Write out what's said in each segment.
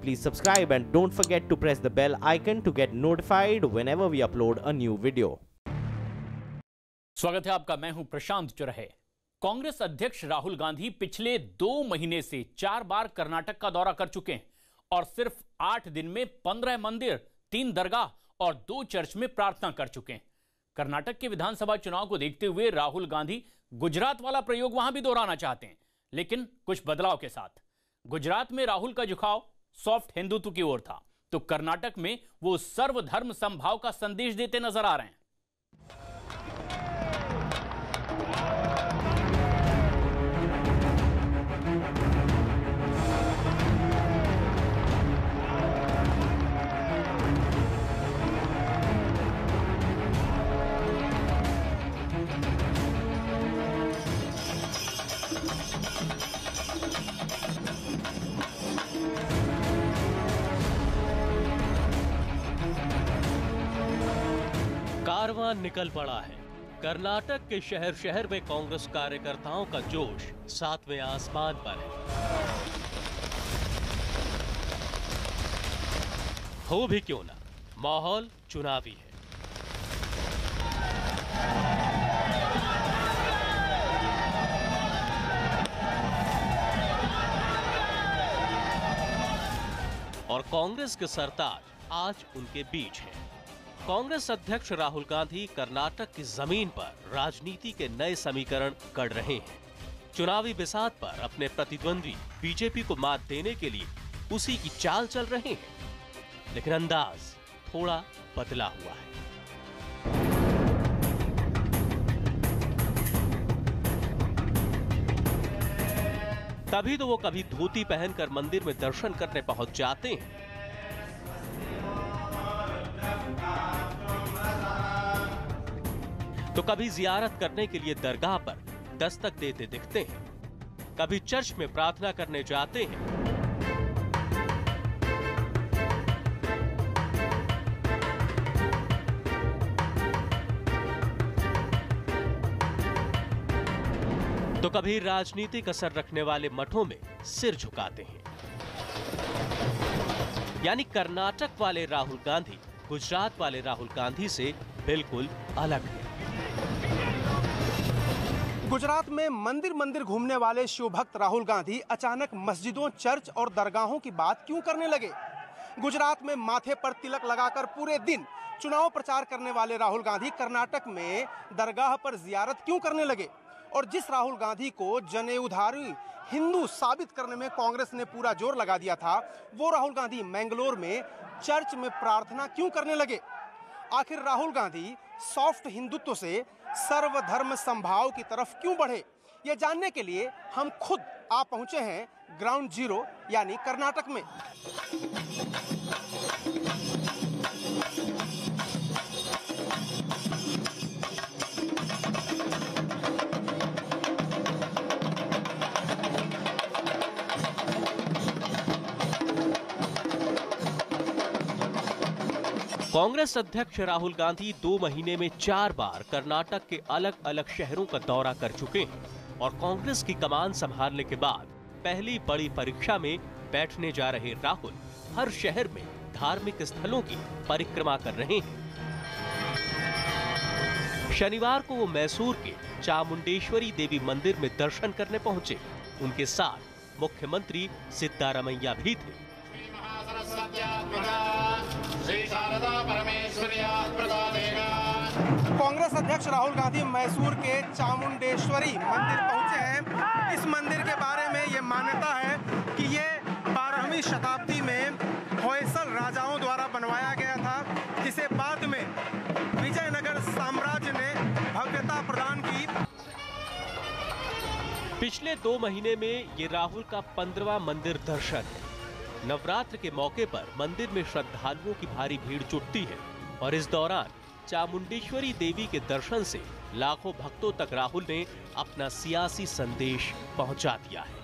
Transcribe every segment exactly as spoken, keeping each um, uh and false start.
please subscribe and don't forget to press the bell icon to get notified whenever we upload a new video. स्वागत है आपका, मैं हूं प्रशांत चुरहे। कांग्रेस अध्यक्ष राहुल गांधी पिछले दो महीने से चार बार कर्नाटक का दौरा कर चुके हैं और सिर्फ आठ दिन में पंद्रह मंदिर, तीन दरगाह और दो चर्च में प्रार्थना कर चुके हैं। कर्नाटक के विधानसभा चुनाव को देखते हुए राहुल गांधी गुजरात वाला प्रयोग वहां भी दोहराना चाहते हैं, लेकिन कुछ बदलाव के साथ। गुजरात में राहुल का झुकाव सॉफ्ट हिंदुत्व की ओर था, तो कर्नाटक में वो सर्वधर्म समभाव का संदेश देते नजर आ रहे हैं। कारवां निकल पड़ा है। कर्नाटक के शहर शहर में कांग्रेस कार्यकर्ताओं का जोश सातवें आसमान पर है। हो भी क्यों ना, माहौल चुनावी है। और कांग्रेस के सरताज आज उनके बीच हैं। कांग्रेस अध्यक्ष राहुल गांधी कर्नाटक की जमीन पर राजनीति के नए समीकरण गढ़ रहे हैं। चुनावी बिसात पर अपने प्रतिद्वंदी बीजेपी को मात देने के लिए उसी की चाल चल रहे हैं, लेकिन अंदाज थोड़ा बदला हुआ है। तभी तो वो कभी धोती पहनकर मंदिर में दर्शन करने पहुंच जाते हैं, तो कभी जियारत करने के लिए दरगाह पर दस्तक देते दिखते हैं, कभी चर्च में प्रार्थना करने जाते हैं, तो कभी राजनीतिक असर रखने वाले मठों में सिर झुकाते हैं। यानी कर्नाटक वाले राहुल गांधी गुजरात वाले राहुल गांधी से बिल्कुल अलग है। गुजरात में मंदिर मंदिर घूमने वाले शिव भक्त राहुल गांधी अचानक मस्जिदों, चर्च और दरगाहों की बात क्यों करने लगे? गुजरात में माथे पर तिलक लगाकर पूरे दिन चुनाव प्रचार करने वाले राहुल गांधी कर्नाटक में दरगाह पर जियारत क्यों करने लगे? और जिस राहुल गांधी को जनेऊधारी हिंदू साबित करने में कांग्रेस ने पूरा जोर लगा दिया था, वो राहुल गांधी मैंगलोर में चर्च में प्रार्थना क्यों करने लगे? आखिर राहुल गांधी सॉफ्ट हिंदुत्व से सर्वधर्म समभाव की तरफ क्यों बढ़े? ये जानने के लिए हम खुद आ पहुंचे हैं ग्राउंड जीरो यानी कर्नाटक में। कांग्रेस अध्यक्ष राहुल गांधी दो महीने में चार बार कर्नाटक के अलग अलग शहरों का दौरा कर चुके हैं और कांग्रेस की कमान संभालने के बाद पहली बड़ी परीक्षा में बैठने जा रहे राहुल हर शहर में धार्मिक स्थलों की परिक्रमा कर रहे हैं। शनिवार को वो मैसूर के चामुंडेश्वरी देवी मंदिर में दर्शन करने पहुंचे। उनके साथ मुख्यमंत्री सिद्धारमैया भी थे। कांग्रेस अध्यक्ष राहुल गांधी मैसूर के चामुंडेश्वरी मंदिर पहुंचे हैं। इस मंदिर के बारे में ये मान्यता है कि ये बारहवीं शताब्दी में होयसल राजाओं द्वारा बनवाया गया था, जिसे बाद में विजयनगर साम्राज्य ने भव्यता प्रदान की। पिछले दो महीने में ये राहुल का पंद्रहवां मंदिर दर्शन है। नवरात्र के मौके पर मंदिर में श्रद्धालुओं की भारी भीड़ जुटती है और इस दौरान चामुंडेश्वरी देवी के दर्शन से लाखों भक्तों तक राहुल ने अपना सियासी संदेश पहुंचा दिया है।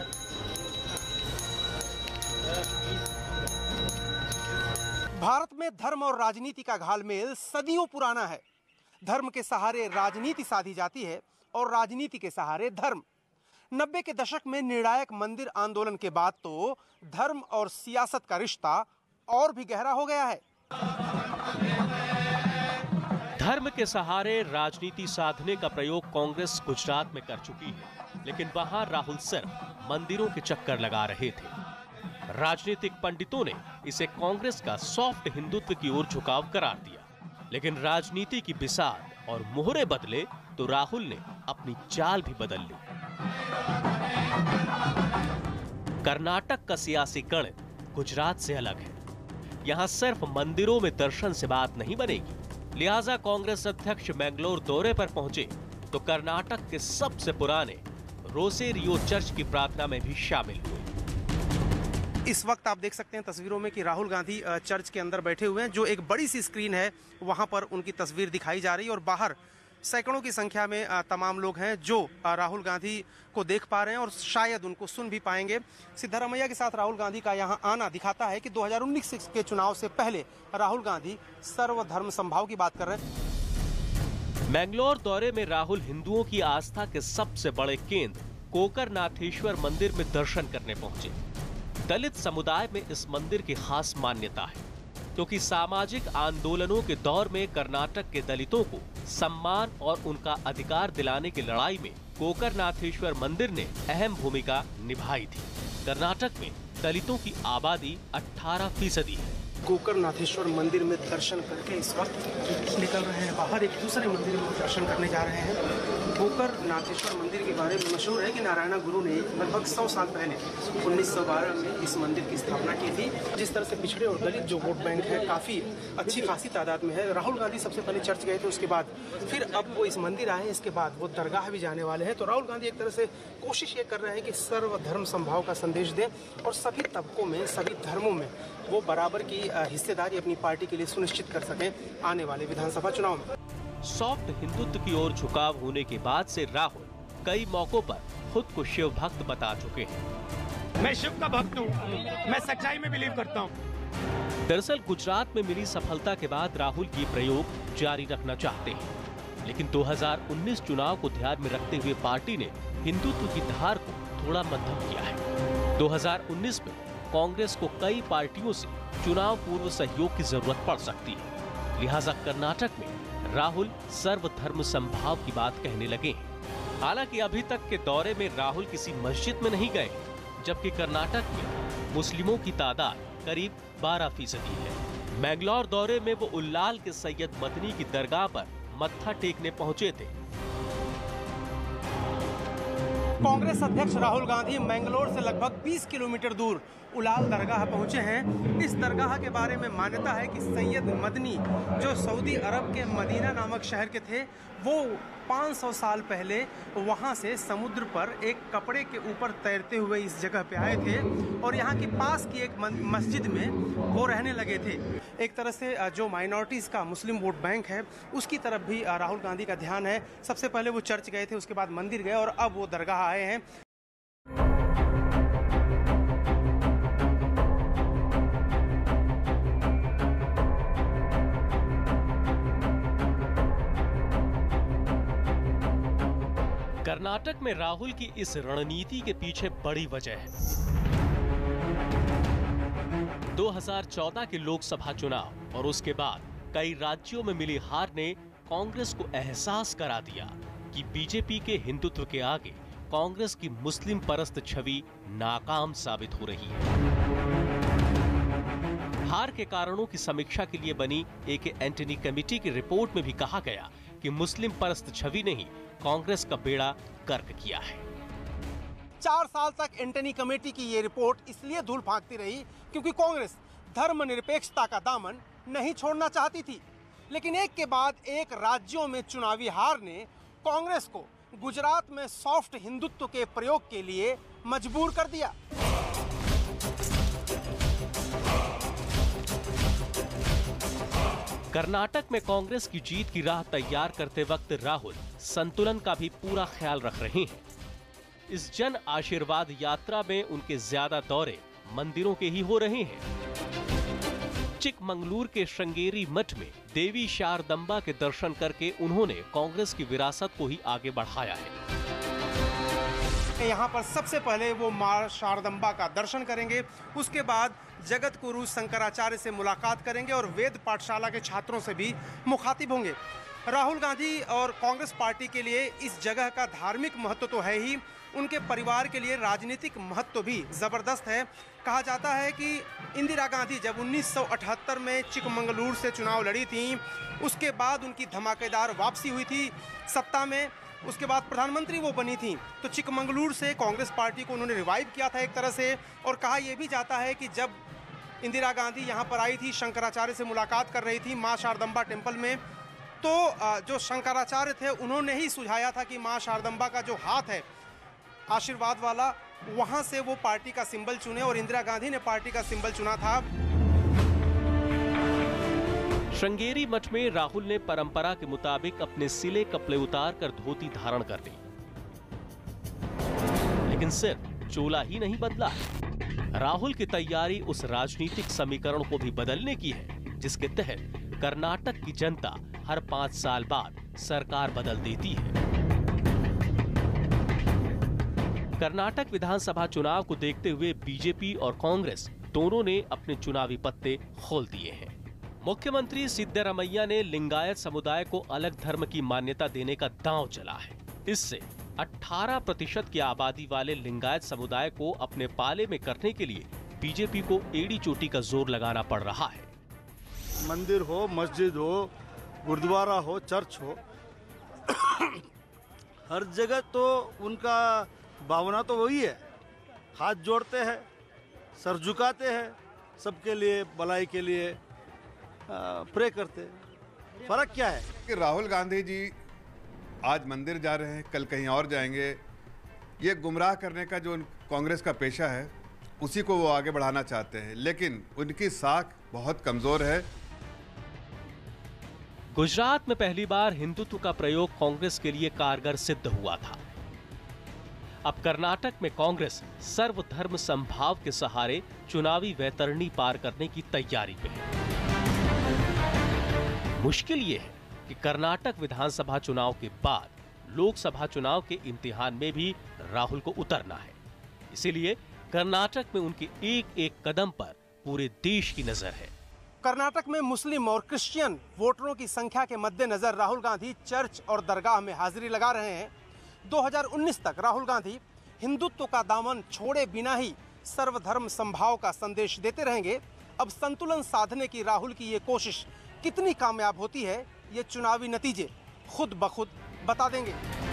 भारत में धर्म और राजनीति का घालमेल सदियों पुराना है। धर्म के सहारे राजनीति साधी जाती है और राजनीति के सहारे धर्म। नब्बे के दशक में निर्णायक मंदिर आंदोलन के बाद तो धर्म और सियासत का रिश्ता और भी गहरा हो गया है। धर्म के सहारे राजनीति साधने का प्रयोग कांग्रेस गुजरात में कर चुकी है, लेकिन वहां राहुल सिर्फ मंदिरों के चक्कर लगा रहे थे। राजनीतिक पंडितों ने इसे कांग्रेस का सॉफ्ट हिंदुत्व की ओर झुकाव करार दिया, लेकिन राजनीति की बिसात और मोहरे बदले तो राहुल ने अपनी चाल भी बदल ली। कर्नाटक का सियासी गणित गुजरात से अलग है। यहाँ सिर्फ मंदिरों में दर्शन से बात नहीं बनेगी, लिहाजा कांग्रेस अध्यक्ष मैंगलोर दौरे पर पहुंचे तो कर्नाटक के सबसे पुराने रोसेरियो चर्च की प्रार्थना में भी शामिल हुए। इस वक्त आप देख सकते हैं तस्वीरों में कि राहुल गांधी चर्च के अंदर बैठे हुए हैं। जो एक बड़ी सी स्क्रीन है वहां पर उनकी तस्वीर दिखाई जा रही है और बाहर सैकड़ों की संख्या में तमाम लोग हैं जो राहुल गांधी को देख पा रहे हैं और शायद उनको सुन भी पाएंगे। सिद्धारमैया के साथ राहुल गांधी का यहां आना दिखाता है कि दो हज़ार उन्नीस के चुनाव से पहले राहुल गांधी सर्वधर्म समभाव की बात कर रहे हैं। मैंगलोर दौरे में राहुल हिंदुओं की आस्था के सबसे बड़े केंद्र कोकरनाथेश्वर मंदिर में दर्शन करने पहुंचे। दलित समुदाय में इस मंदिर की खास मान्यता है, क्योंकि सामाजिक आंदोलनों के दौर में कर्नाटक के दलितों को सम्मान और उनका अधिकार दिलाने की लड़ाई में कोकरनाथेश्वर मंदिर ने अहम भूमिका निभाई थी। कर्नाटक में दलितों की आबादी अठारह फीसदी है। कोकरनाथेश्वर मंदिर में दर्शन करके इस वक्त निकल रहे हैं बाहर, एक दूसरे मंदिर में दर्शन करने जा रहे हैं। कोकरनाथेश्वर मंदिर के बारे में मशहूर है कि नारायण गुरु ने लगभग सौ साल पहले उन्नीस सौ बारह में इस मंदिर की स्थापना की थी। जिस तरह से पिछड़े और दलित जो वोट बैंक है काफ़ी अच्छी खासी तादाद में है। राहुल गांधी सबसे पहले चर्च गए थे, उसके बाद फिर अब वो इस मंदिर आए, इसके बाद वो दरगाह भी जाने वाले हैं। तो राहुल गांधी एक तरह से कोशिश ये कर रहे हैं कि सर्वधर्म समभाव का संदेश दें और सभी तबकों में, सभी धर्मों में वो बराबर की हिस्सेदारी अपनी पार्टी के लिए सुनिश्चित कर सकें आने वाले विधानसभा चुनाव में। सॉफ्ट हिंदुत्व की ओर झुकाव होने के बाद से राहुल कई मौकों पर खुद को शिव भक्त बता चुके हैं। मैं शिव का भक्त हूँ, मैं सच्चाई में बिलीव करता हूँ। दरअसल गुजरात में मिली सफलता के बाद राहुल ये प्रयोग जारी रखना चाहते हैं, लेकिन दो हज़ार उन्नीस चुनाव को ध्यान में रखते हुए पार्टी ने हिंदुत्व की धार को थोड़ा मध्यम किया है। दो हज़ार उन्नीस में कांग्रेस को कई पार्टियों से चुनाव पूर्व सहयोग की जरूरत पड़ सकती है, लिहाजा कर्नाटक में राहुल सर्वधर्म समभाव की बात कहने लगे हैं। हालांकि अभी तक के दौरे में राहुल किसी मस्जिद में नहीं गए, जबकि कर्नाटक में मुस्लिमों की तादाद करीब बारह फीसदी है। मैंगलोर दौरे में वो उल्लाल के सैयद मदनी की दरगाह पर मत्था टेकने पहुंचे थे। कांग्रेस अध्यक्ष राहुल गांधी मैंगलोर से लगभग बीस किलोमीटर दूर उलाल दरगाह पहुंचे हैं। इस दरगाह के बारे में मान्यता है कि सैयद मदनी जो सऊदी अरब के मदीना नामक शहर के थे, वो पाँच सौ साल पहले वहां से समुद्र पर एक कपड़े के ऊपर तैरते हुए इस जगह पे आए थे और यहाँ के पास की एक मस्जिद में वो रहने लगे थे। एक तरह से जो माइनॉरिटीज़ का मुस्लिम वोट बैंक है उसकी तरफ भी राहुल गांधी का ध्यान है। सबसे पहले वो चर्च गए थे, उसके बाद मंदिर गए और अब वो दरगाह आए हैं। कर्नाटक में राहुल की इस रणनीति के पीछे बड़ी वजह है। दो हज़ार चौदह के लोकसभा चुनाव और उसके बाद कई राज्यों में मिली हार ने कांग्रेस को एहसास करा दिया कि बीजेपी के हिंदुत्व के आगे कांग्रेस की मुस्लिम परस्त छवि नाकाम साबित हो रही है। हार के कारणों की समीक्षा के लिए बनी एक एंटनी कमेटी की रिपोर्ट में भी कहा गया कि मुस्लिम परस्त छवि ने ही कांग्रेस का बेड़ा गर्क किया है। चार साल तक एंटनी कमेटी की ये रिपोर्ट इसलिए धूल फांकती रही क्योंकि कांग्रेस धर्मनिरपेक्षता का दामन नहीं छोड़ना चाहती थी। लेकिन एक के बाद एक राज्यों में चुनावी हार ने कांग्रेस को गुजरात में सॉफ्ट हिंदुत्व के प्रयोग के लिए मजबूर कर दिया। कर्नाटक में कांग्रेस की जीत की राह तैयार करते वक्त राहुल संतुलन का भी पूरा ख्याल रख रहे हैं। इस जन आशीर्वाद यात्रा में उनके ज्यादा दौरे मंदिरों के ही हो रहे हैं। चिकमंगलूर के श्रृंगेरी मठ में देवी शारदंबा के दर्शन करके उन्होंने कांग्रेस की विरासत को ही आगे बढ़ाया है। यहाँ पर सबसे पहले वो मां शारदम्बा का दर्शन करेंगे, उसके बाद जगत गुरु शंकराचार्य से मुलाकात करेंगे और वेद पाठशाला के छात्रों से भी मुखातिब होंगे। राहुल गांधी और कांग्रेस पार्टी के लिए इस जगह का धार्मिक महत्व तो है ही, उनके परिवार के लिए राजनीतिक महत्व भी ज़बरदस्त है। कहा जाता है कि इंदिरा गांधी जब उन्नीस सौ अठहत्तर में चिकमंगलूर से चुनाव लड़ी थी, उसके बाद उनकी धमाकेदार वापसी हुई थी सत्ता में, उसके बाद प्रधानमंत्री वो बनी थी, तो चिकमंगलूर से कांग्रेस पार्टी को उन्होंने रिवाइव किया था एक तरह से। और कहा यह भी जाता है कि जब इंदिरा गांधी यहाँ पर आई थी, शंकराचार्य से मुलाकात कर रही थी माँ शारदम्बा टेम्पल में, तो जो शंकराचार्य थे उन्होंने ही सुझाया था कि माँ शारदम्बा का जो हाथ है आशीर्वाद वाला, वहाँ से वो पार्टी का सिंबल चुने और इंदिरा गांधी ने पार्टी का सिंबल चुना था। श्रृंगेरी मठ में राहुल ने परंपरा के मुताबिक अपने सिले कपड़े उतार कर धोती धारण कर ली, लेकिन सिर्फ चोला ही नहीं बदला। राहुल की तैयारी उस राजनीतिक समीकरण को भी बदलने की है जिसके तहत कर्नाटक की जनता हर पांच साल बाद सरकार बदल देती है। कर्नाटक विधानसभा चुनाव को देखते हुए बीजेपी और कांग्रेस दोनों ने अपने चुनावी पत्ते खोल दिए हैं। मुख्यमंत्री सिद्धरामैया ने लिंगायत समुदाय को अलग धर्म की मान्यता देने का दांव चला है। इससे अठारह प्रतिशत की आबादी वाले लिंगायत समुदाय को अपने पाले में करने के लिए बीजेपी को एड़ी चोटी का जोर लगाना पड़ रहा है। मंदिर हो, मस्जिद हो, गुरुद्वारा हो, चर्च हो, हर जगह तो उनका भावना तो वही है, हाथ जोड़ते हैं, सर झुकाते हैं, सबके लिए भलाई के लिए प्रे करते हैं। फर्क क्या है कि राहुल गांधी जी आज मंदिर जा रहे हैं, कल कहीं और जाएंगे। ये गुमराह करने का जो कांग्रेस का पेशा है उसी को वो आगे बढ़ाना चाहते हैं, लेकिन उनकी साख बहुत कमजोर है। गुजरात में पहली बार हिंदुत्व का प्रयोग कांग्रेस के लिए कारगर सिद्ध हुआ था। अब कर्नाटक में कांग्रेस सर्वधर्म संभाव के सहारे चुनावी वैतरणी पार करने की तैयारी में है। मुश्किल ये है कि कर्नाटक विधानसभा चुनाव के बाद लोकसभा चुनाव के इम्तिहान में भी राहुल को उतरना है। इसीलिए कर्नाटक में उनके एक एक कदम पर पूरे देश की नजर है। कर्नाटक में मुस्लिम और क्रिश्चियन वोटरों की संख्या के मद्देनजर राहुल गांधी चर्च और दरगाह में हाजिरी लगा रहे हैं। दो हज़ार उन्नीस तक राहुल गांधी हिंदुत्व का दामन छोड़े बिना ही सर्वधर्म संभाव का संदेश देते रहेंगे। अब संतुलन साधने की राहुल की ये कोशिश कितनी कामयाब होती है, ये चुनावी नतीजे खुद ब खुद बता देंगे।